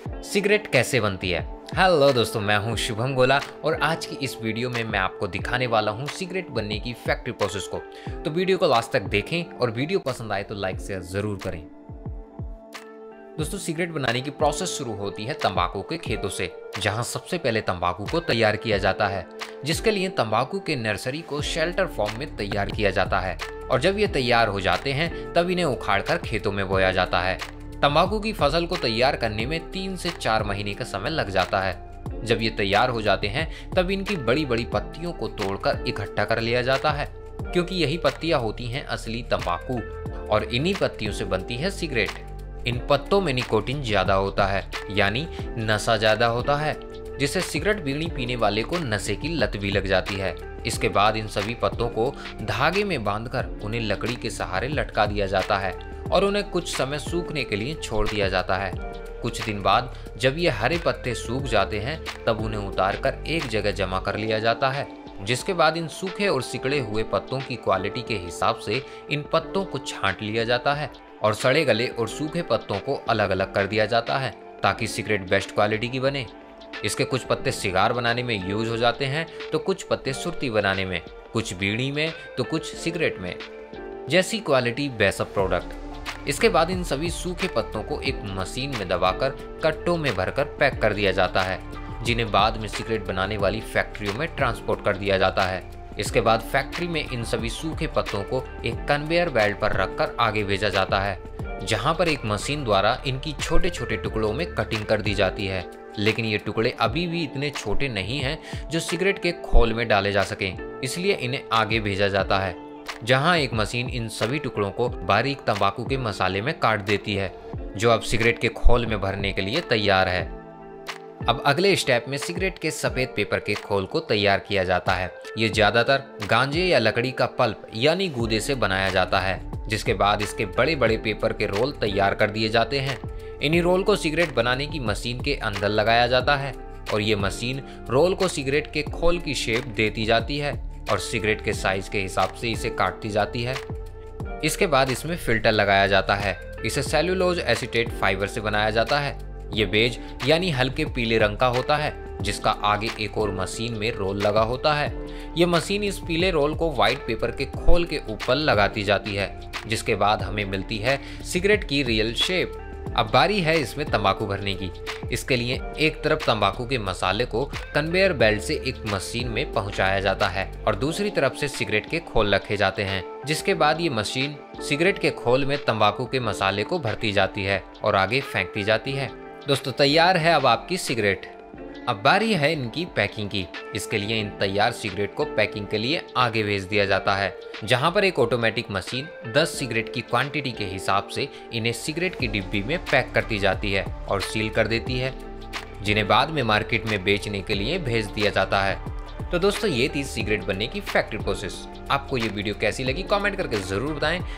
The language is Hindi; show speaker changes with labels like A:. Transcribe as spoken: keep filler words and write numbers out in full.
A: सिगरेट कैसे बनती है। हेलो दोस्तों, मैं हूं शुभम गोला और आज की इस वीडियो में मैं आपको दिखाने वाला हूं सिगरेट बनने की फैक्ट्री प्रोसेस को। तो वीडियो को लास्ट तक देखें और वीडियो पसंद आए तो लाइक शेयर जरूर करें। दोस्तों, सिगरेट बनाने की प्रोसेस शुरू होती है तंबाकू के खेतों से, जहां सबसे पहले तंबाकू को तैयार किया जाता है, जिसके लिए तंबाकू के नर्सरी को शेल्टर फॉर्म में तैयार किया जाता है। और जब ये तैयार हो जाते हैं तब इन्हें उखाड़कर खेतों में बोया जाता है। तंबाकू की फसल को तैयार करने में तीन से चार महीने का समय लग जाता है। जब ये तैयार हो जाते हैं तब इनकी बड़ी बड़ी पत्तियों को तोड़कर इकट्ठा कर लिया जाता है, क्योंकि यही पत्तियां होती हैं असली तंबाकू और इन्हीं पत्तियों से बनती है सिगरेट। इन पत्तों में निकोटीन ज्यादा होता है, यानी नशा ज्यादा होता है, जिससे सिगरेट बीड़ी पीने वाले को नशे की लत भी लग जाती है। इसके बाद इन सभी पत्तों को धागे में बांधकर उन्हें लकड़ी के सहारे लटका दिया जाता है और उन्हें कुछ समय सूखने के लिए छोड़ दिया जाता है। कुछ दिन बाद जब ये हरे पत्ते सूख जाते हैं तब उन्हें उतारकर एक जगह जमा कर लिया जाता है, जिसके बाद इन सूखे और सिकड़े हुए पत्तों की क्वालिटी के हिसाब से इन पत्तों को छांट लिया जाता है और सड़े गले और सूखे पत्तों को अलग अलग कर दिया जाता है ताकि सिगरेट बेस्ट क्वालिटी की बने। इसके कुछ पत्ते सिगार बनाने में यूज हो जाते हैं, तो कुछ पत्ते सुर्ती बनाने में, कुछ बीड़ी में, तो कुछ सिगरेट में। जैसी क्वालिटी वैसा प्रोडक्ट। इसके बाद इन सभी सूखे पत्तों को एक मशीन में दबाकर कट्टों में भरकर पैक कर दिया जाता है, जिन्हें बाद में सिगरेट बनाने वाली फैक्ट्रियों में ट्रांसपोर्ट कर दिया जाता है। इसके बाद फैक्ट्री में इन सभी सूखे पत्तों को एक कन्वेयर बेल्ट पर रखकर आगे भेजा जाता है, जहां पर एक मशीन द्वारा इनकी छोटे छोटे टुकड़ों में कटिंग कर दी जाती है। लेकिन ये टुकड़े अभी भी इतने छोटे नहीं हैं जो सिगरेट के खोल में डाले जा सकें, इसलिए इन्हें आगे भेजा जाता है, जहां एक मशीन इन सभी टुकड़ों को बारीक तंबाकू के मसाले में काट देती है, जो अब सिगरेट के खोल में भरने के लिए तैयार है। अब अगले स्टेप में सिगरेट के सफेद पेपर के खोल को तैयार किया जाता है। ये ज्यादातर गांजे या लकड़ी का पल्प यानी गूदे से बनाया जाता है, जिसके बाद इसके बड़े बड़े पेपर के रोल तैयार कर दिए जाते हैं। इन्हीं रोल को सिगरेट बनाने की मशीन के अंदर लगाया जाता है और ये मशीन रोल को सिगरेट के खोल की शेप देती जाती है और सिगरेट के साइज के हिसाब से इसे काटती जाती है। इसके बाद इसमें फिल्टर लगाया जाता है। इसे सेल्यूलोज एसीटेट फाइबर से बनाया जाता है। ये बेज यानी हल्के पीले रंग का होता है, जिसका आगे एक और मशीन में रोल लगा होता है। ये मशीन इस पीले रोल को व्हाइट पेपर के खोल के ऊपर लगाती जाती है, जिसके बाद हमें मिलती है सिगरेट की रियल शेप। अब बारी है इसमें तंबाकू भरने की। इसके लिए एक तरफ तंबाकू के मसाले को कन्वेयर बेल्ट से एक मशीन में पहुंचाया जाता है और दूसरी तरफ से सिगरेट के खोल रखे जाते हैं, जिसके बाद ये मशीन सिगरेट के खोल में तंबाकू के मसाले को भरती जाती है और आगे फेंकती जाती है। दोस्तों, तैयार है अब आपकी सिगरेट। अब बारी है इनकी पैकिंग की। इसके लिए इन तैयार सिगरेट को पैकिंग के लिए आगे भेज दिया जाता है, जहां पर एक ऑटोमेटिक मशीन दस सिगरेट की क्वांटिटी के हिसाब से इन्हें सिगरेट की डिब्बी में पैक करती जाती है और सील कर देती है, जिन्हें बाद में मार्केट में बेचने के लिए भेज दिया जाता है। तो दोस्तों, ये थी सिगरेट बनने की फैक्ट्री प्रोसेस। आपको ये वीडियो कैसी लगी कमेंट करके जरूर बताएं।